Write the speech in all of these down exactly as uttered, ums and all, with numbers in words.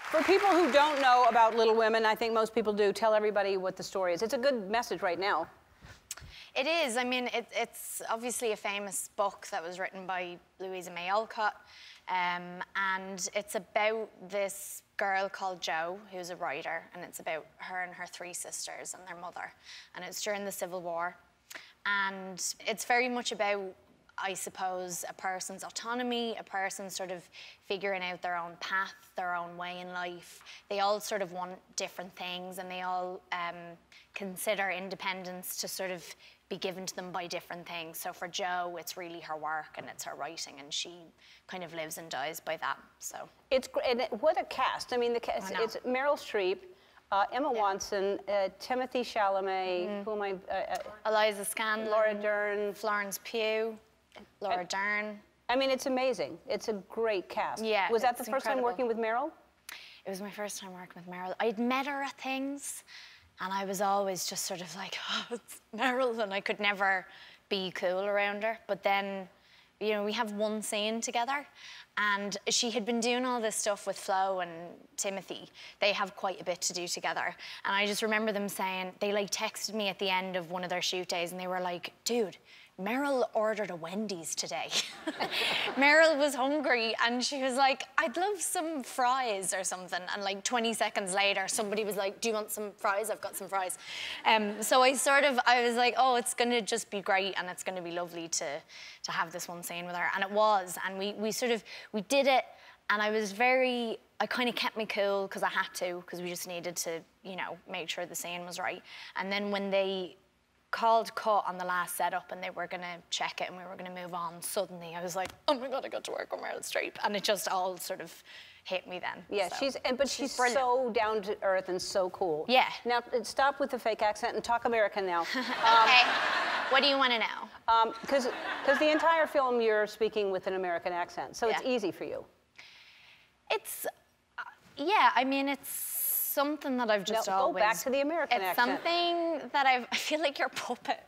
For people who don't know about Little Women, I think most people do, tell everybody what the story is. It's a good message right now. It is. I mean, it, it's obviously a famous book that was written by Louisa May Alcott. Um, and it's about this girl called Jo, who's a writer, and it's about her and her three sisters and their mother. And it's during the Civil War. And it's very much about, I suppose, a person's autonomy, a person sort of figuring out their own path, their own way in life. They all sort of want different things, and they all um, consider independence to sort of be given to them by different things. So for Jo, it's really her work and it's her writing, and she kind of lives and dies by that. So it's and it, what a cast! I mean, the cast. It's Meryl Streep, uh, Emma yeah. Watson, uh, Timothy Chalamet. Mm-hmm. Who am I? Uh, uh, Eliza Scanlon, Laura Dern, Florence Pugh, Laura I, Dern. I mean, it's amazing. It's a great cast. Yeah. Was that the first incredible. time working with Meryl? It was my first time working with Meryl. I'd met her at things, and I was always just sort of like, oh, it's Meryl, and I could never be cool around her. But then, you know, we have one scene together, and she had been doing all this stuff with Flo and Timothy. They have quite a bit to do together. And I just remember them saying, they like texted me at the end of one of their shoot days, and they were like, dude, Meryl ordered a Wendy's today. Meryl was hungry, and she was like, I'd love some fries or something. And like twenty seconds later, somebody was like, do you want some fries? I've got some fries. Um, so I sort of, I was like, oh, it's gonna just be great, and it's gonna be lovely to, to have this one scene with her. And it was, and we, we sort of, we did it, and I was very, I kind of kept me cool, because I had to, because we just needed to, you know, make sure the scene was right. And then when they called cut on the last setup and they were gonna check it and we were gonna move on, suddenly I was like, oh my God, I got to work with Meryl Streep. And it just all sort of hit me then. Yeah, so. she's, and, but she's, she's so down to earth and so cool. Yeah. Now, stop with the fake accent and talk American now. Um, okay, what do you want to know? Because um, because the entire film you're speaking with an American accent, so yeah. it's easy for you. It's, uh, yeah, I mean, it's something that I've just no, always... Go back to the American it's accent. It's something that I've... I feel like you're a puppet.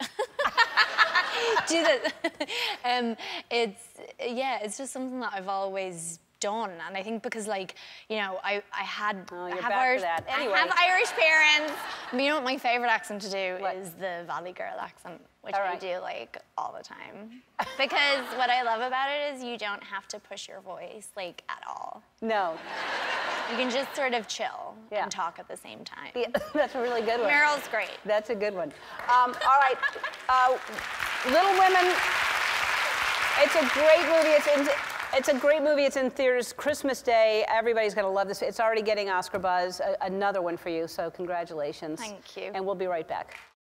Do that. um, it's, yeah, it's just something that I've always done. And I think because, like, you know, I, I had... Oh, you're I have back Irish, to that. Anyway. I have Irish parents. But you know what my favourite accent to do what? is the Valley Girl accent, which all I right. do, like, all the time. Because what I love about it is you don't have to push your voice, like, at all. No. You can just sort of chill yeah. and talk at the same time. Yeah, that's a really good one. Meryl's great. That's a good one. Um, all right, uh, Little Women. It's a great movie. It's in, it's a great movie. It's in theaters Christmas Day. Everybody's gonna love this. It's already getting Oscar buzz. A, another one for you. So congratulations. Thank you. And we'll be right back.